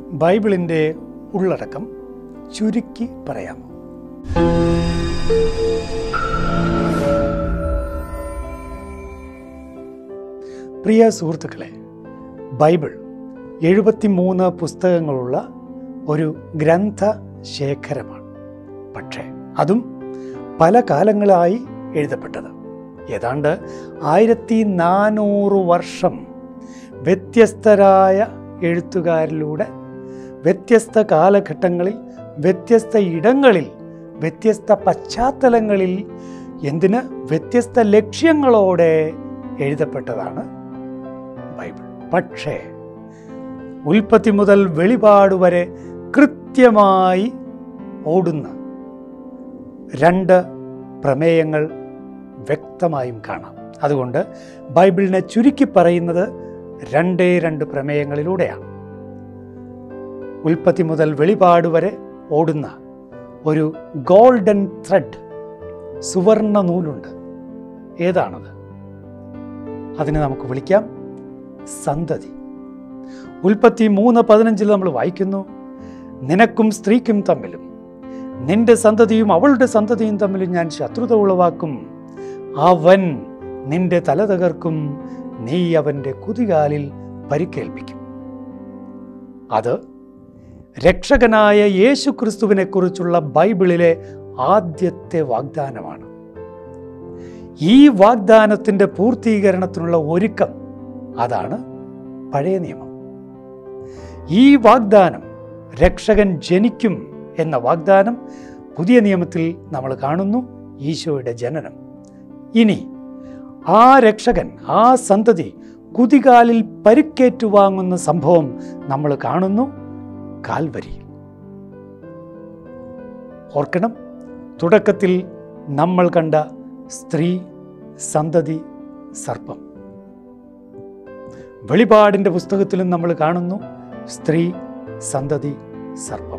ബൈബിളിൻ്റെ ഉള്ളടക്കം ചുരുക്കി പറയാമോ? പ്രിയ സുഹൃത്തുക്കളെ, ബൈബിൾ 73 പുസ്തകങ്ങളുള്ള ഒരു ഗ്രന്ഥ ശേഖരമാണ്. പക്ഷേ അതും പല കാലങ്ങളായി എഴുതപ്പെട്ടത്. ഏതാണ്ട് 1400 വർഷം വ്യത്യസ്തരായ എഴുത്തുകാരിലൂടെ വ്യത്യസ്ത കാലഘട്ടങ്ങളിൽ, വ്യത്യസ്ത ഇടങ്ങളിൽ, വ്യത്യസ്ത പശ്ചാത്തലങ്ങളിൽ, എന്തിന് വ്യത്യസ്ത ലക്ഷ്യങ്ങളോടെ എഴുതപ്പെട്ടതാണ് ബൈബിൾ. പക്ഷേ ഉൽപ്പത്തി മുതൽ വെളിപാട് വരെ കൃത്യമായി ഓടുന്ന 2 പ്രമേയങ്ങൾ വ്യക്തമായും കാണാം. അതുകൊണ്ട് ബൈബിളിനെ ചുരുക്കി പറയുന്നത് 2 പ്രമേയങ്ങളിലൂടെയാണ്. ഉൽപ്പത്തി മുതൽ വെളിപാട് വരെ ഓടുന്ന ഒരു ഗോൾഡൻ ത്രെഡ്, സുവർണ നൂലുണ്ട്. ഏതാണത്? അതിനെ നമുക്ക് വിളിക്കാം സന്തതി. ഉൽപ്പത്തി 3:15 നമ്മൾ വായിക്കുന്നു, നിനക്കും സ്ത്രീക്കും തമ്മിലും നിന്റെ സന്തതിയും അവളുടെ സന്തതിയും തമ്മിലും ഞാൻ ശത്രുത ഉളവാക്കും. അവൻ നിന്റെ തല തകർക്കും, നീ അവൻ്റെ കുതികാലിൽ പരിക്കേൽപ്പിക്കും. അത് രക്ഷകനായ യേശു ക്രിസ്തുവിനെ കുറിച്ചുള്ള ബൈബിളിലെ ആദ്യത്തെ വാഗ്ദാനമാണ്. ഈ വാഗ്ദാനത്തിൻ്റെ പൂർത്തീകരണത്തിനുള്ള ഒരുക്കം, അതാണ് പഴയ നിയമം. ഈ വാഗ്ദാനം, രക്ഷകൻ ജനിക്കും എന്ന വാഗ്ദാനം, പുതിയ നിയമത്തിൽ നമ്മൾ കാണുന്നു ഈശോയുടെ ജനനം. ഇനി ആ രക്ഷകൻ, ആ സന്തതി കുതികാലിൽ പരിക്കേറ്റുവാങ്ങുന്ന സംഭവം നമ്മൾ കാണുന്നു കാൽവരിയിൽ. ഓർക്കണം, തുടക്കത്തിൽ നമ്മൾ കണ്ട സ്ത്രീ, സന്തതി, സർപ്പം. വെളിപാടിൻ്റെ പുസ്തകത്തിലും നമ്മൾ കാണുന്നു സ്ത്രീ, സന്തതി, സർപ്പം.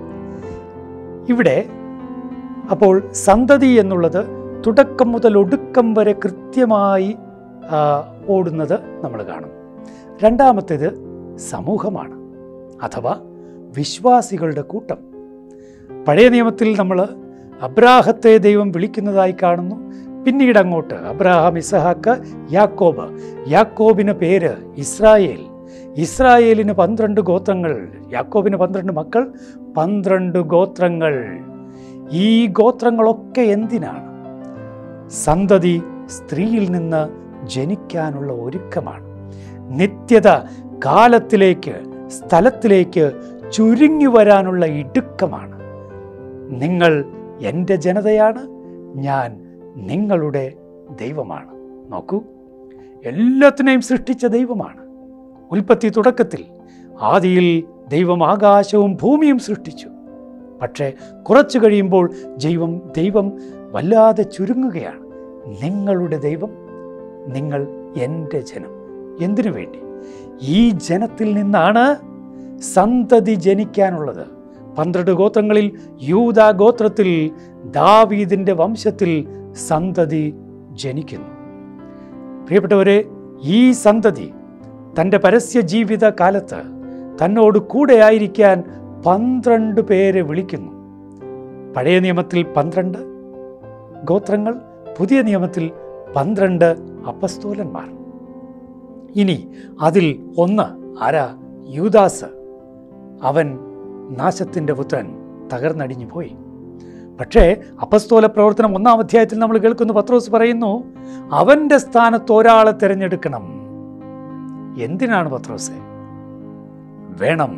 ഇവിടെ അപ്പോൾ സന്തതി എന്നുള്ളത് തുടക്കം മുതൽ ഒടുക്കം വരെ കൃത്യമായി ഓടുന്നത് നമ്മൾ കാണും. രണ്ടാമത്തേത് സമൂഹമാണ്, അഥവാ വിശ്വാസികളുടെ കൂട്ടം. പഴയ നിയമത്തിൽ നമ്മൾ അബ്രാഹത്തെ ദൈവം വിളിക്കുന്നതായി കാണുന്നു. പിന്നീട് അങ്ങോട്ട് അബ്രാഹാം, ഇസഹാക്ക്, യാക്കോബ്. യാക്കോബിന് പേര് ഇസ്രായേൽ. ഇസ്രായേലിന് 12 ഗോത്രങ്ങൾ, യാക്കോബിന് 12 മക്കൾ, 12 ഗോത്രങ്ങൾ. ഈ ഗോത്രങ്ങളൊക്കെ എന്തിനാണ്? സന്തതി സ്ത്രീയിൽ നിന്ന് ജനിക്കാനുള്ള ഒരുക്കമാണ്. നിത്യത കാലത്തിലേക്ക്, സ്ഥലത്തിലേക്ക് ചുരുങ്ങി വരാനുള്ള ഇടുക്കമാണ്. നിങ്ങൾ എൻ്റെ ജനതയാണ്, ഞാൻ നിങ്ങളുടെ ദൈവമാണ്. നോക്കൂ, എല്ലാത്തിനെയും സൃഷ്ടിച്ച ദൈവമാണ്. ഉൽപ്പത്തി തുടക്കത്തിൽ ആദിയിൽ ദൈവം ആകാശവും ഭൂമിയും സൃഷ്ടിച്ചു. പക്ഷേ കുറച്ചു കഴിയുമ്പോൾ ദൈവം വല്ലാതെ ചുരുങ്ങുകയാണ്. നിങ്ങളുടെ ദൈവം, നിങ്ങൾ എൻ്റെ ജനം. എന്തിനു വേണ്ടി? ഈ ജനത്തിൽ നിന്നാണ് സന്തതി ജനിക്കാനുള്ളത്. 12 ഗോത്രങ്ങളിൽ യൂദാ ഗോത്രത്തിൽ, ദാവീദിൻ്റെ വംശത്തിൽ സന്തതി ജനിക്കുന്നു. പ്രിയപ്പെട്ടവരെ, ഈ സന്തതി തൻ്റെ പരസ്യ ജീവിത കാലത്ത് തന്നോട് കൂടെയായിരിക്കാൻ 12 പേരെ വിളിക്കുന്നു. പഴയ നിയമത്തിൽ 12 ഗോത്രങ്ങൾ, പുതിയ നിയമത്തിൽ 12 അപ്പസ്തോലന്മാർ. ഇനി അതിൽ ഒന്ന് ആരാ? യൂദാസ്. അവൻ നാശത്തിൻ്റെ പുത്രൻ, തകർന്നടിഞ്ഞു പോയി. പക്ഷേ അപ്പസ്തോല പ്രവർത്തനം 1-ാം അധ്യായത്തിൽ നമ്മൾ കേൾക്കുന്നു, പത്രോസ് പറയുന്നു, അവൻ്റെ സ്ഥാനത്ത് ഒരാളെ തിരഞ്ഞെടുക്കണം. എന്തിനാണ് പത്രോസേ? വേണം.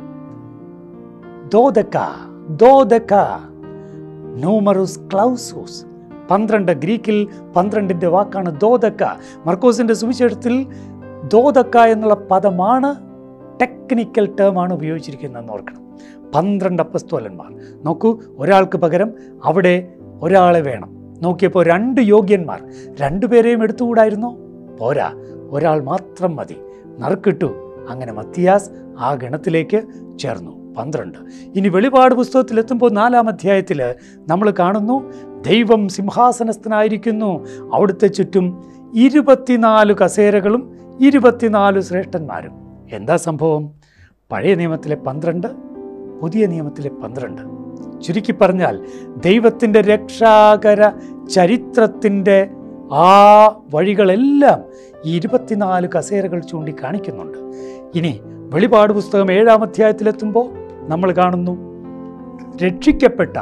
ദോദക നൂമറുസ് ക്ലൗസോസ്. 12 ഗ്രീക്കിൽ 12ന്റെ വാക്കാണ് ദോദക. മർക്കോസിന്റെ സുവിശേഷത്തിൽ ദോദക എന്നുള്ള പദമാണ്, ടെക്നിക്കൽ ടേമാണ് ഉപയോഗിച്ചിരിക്കുന്നതെന്ന് ഓർക്കണം. 12 അപ്പസ്തോലന്മാർ. നോക്കൂ, ഒരാൾക്ക് പകരം അവിടെ ഒരാളെ വേണം. നോക്കിയപ്പോൾ 2 യോഗ്യന്മാർ. 2 പേരെയും എടുത്തുകൂടായിരുന്നോ? പോരാ, ഒരാൾ മാത്രം മതി. നറുക്കിട്ടു. അങ്ങനെ മത്തിയാസ് ആ ഗണത്തിലേക്ക് ചേർന്നു. 12. ഇനി വെളിപാട് പുസ്തകത്തിലെത്തുമ്പോൾ 4-ാം അധ്യായത്തിൽ നമ്മൾ കാണുന്നു, ദൈവം സിംഹാസനസ്ഥനായിരിക്കുന്നു. അവിടുത്തെ ചുറ്റും 24 കസേരകളും 24 ശ്രേഷ്ഠന്മാരും. എന്താ സംഭവം? പഴയ നിയമത്തിലെ 12, പുതിയ നിയമത്തിലെ 12. ചുരുക്കി പറഞ്ഞാൽ ദൈവത്തിൻ്റെ രക്ഷാകര ചരിത്രത്തിൻ്റെ ആ വഴികളെല്ലാം ഈ 24 കസേരകൾ ചൂണ്ടിക്കാണിക്കുന്നുണ്ട്. ഇനി വെളിപാട് പുസ്തകം 7-ാം അധ്യായത്തിലെത്തുമ്പോൾ നമ്മൾ കാണുന്നു രക്ഷിക്കപ്പെട്ട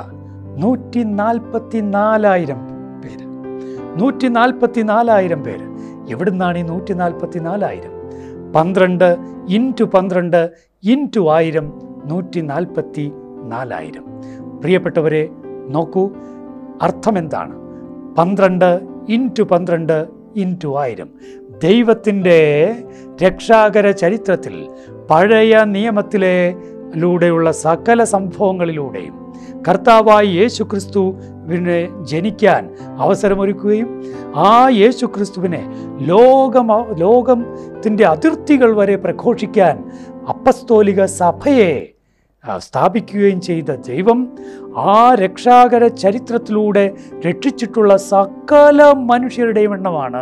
144,000 പേര്. 144,000 പേര്. എവിടുന്നാണ് ഈ 144,000? 12 × 12 × 1000, 144,000. പ്രിയപ്പെട്ടവരെ, നോക്കൂ അർത്ഥമെന്താണ്? 12 × 12 × 1000. ദൈവത്തിൻ്റെ രക്ഷാകര ചരിത്രത്തിൽ പഴയ നിയമത്തിലൂടെയുള്ള സകല സംഭവങ്ങളിലൂടെയും കർത്താവായ യേശുക്രിസ്തുവിനെ ജനിക്കാൻ അവസരമൊരുക്കുകയും ആ യേശുക്രിസ്തുവിനെ ലോകത്തിൻ്റെ അതിർത്തികൾ വരെ പ്രഘോഷിക്കാൻ അപ്പസ്തോലിക സഭയെ സ്ഥാപിക്കുകയും ചെയ്ത ദൈവം ആ രക്ഷാകര ചരിത്രത്തിലൂടെ രക്ഷിച്ചിട്ടുള്ള സകല മനുഷ്യരുടെയും എണ്ണമാണ്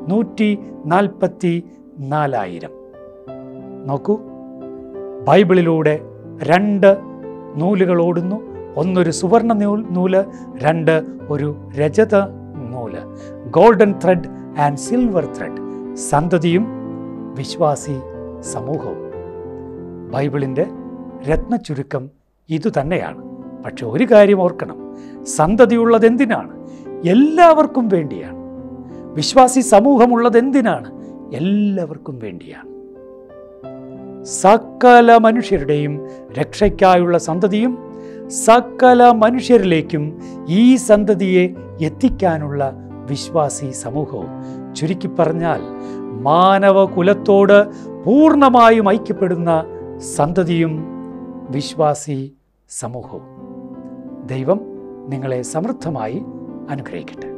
144,000. നോക്കൂ, ബൈബിളിലൂടെ 2 നൂലുകൾ ഓടുന്നു. ഒന്നൊരു സുവർണ നൂല്, 2 ഒരു രജത നൂല്. Golden thread and silver thread. സന്തതിയും വിശ്വാസി സമൂഹവും. ബൈബിളിൻ്റെ രത്നചുരുക്കം ഇതുതന്നെയാണ്. പക്ഷെ ഒരു കാര്യം ഓർക്കണം, സന്തതിയുള്ളത് എന്തിനാണ്? എല്ലാവർക്കും വേണ്ടിയാണ്. വിശ്വാസി സമൂഹമുള്ളത് എന്തിനാണ്? എല്ലാവർക്കും വേണ്ടിയാണ്. സകല മനുഷ്യരുടെയും രക്ഷയ്ക്കായുള്ള സന്തതിയും സകല മനുഷ്യരിലേക്കും ഈ സന്തതിയെ എത്തിക്കാനുള്ള വിശ്വാസി സമൂഹവും. ചുരുക്കി പറഞ്ഞാൽ മാനവകുലത്തോട് പൂർണ്ണമായും ഐക്യപ്പെടുന്ന സന്തതിയും വിശ്വാസി സമൂഹവും. ദൈവം നിങ്ങളെ സമൃദ്ധമായി അനുഗ്രഹിക്കട്ടെ.